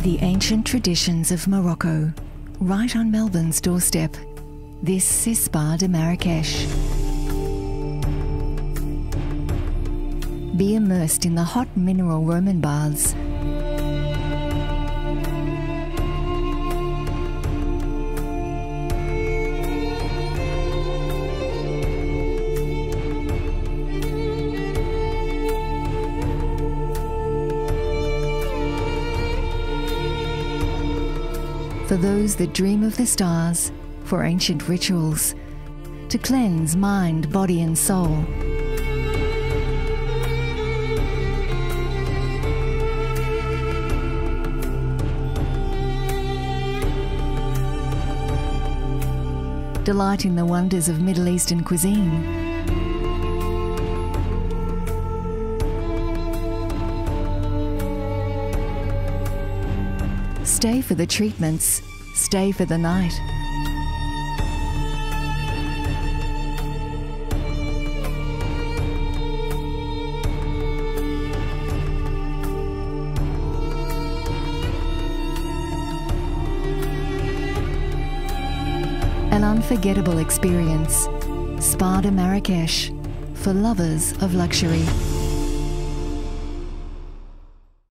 The ancient traditions of Morocco, right on Melbourne's doorstep. This is Spa de Marrakech. Be immersed in the hot mineral Roman baths. For those that dream of the stars, for ancient rituals, to cleanse mind, body and soul. Delight in the wonders of Middle Eastern cuisine. Stay for the treatments, stay for the night. An unforgettable experience. Spa de Marrakech, for lovers of luxury.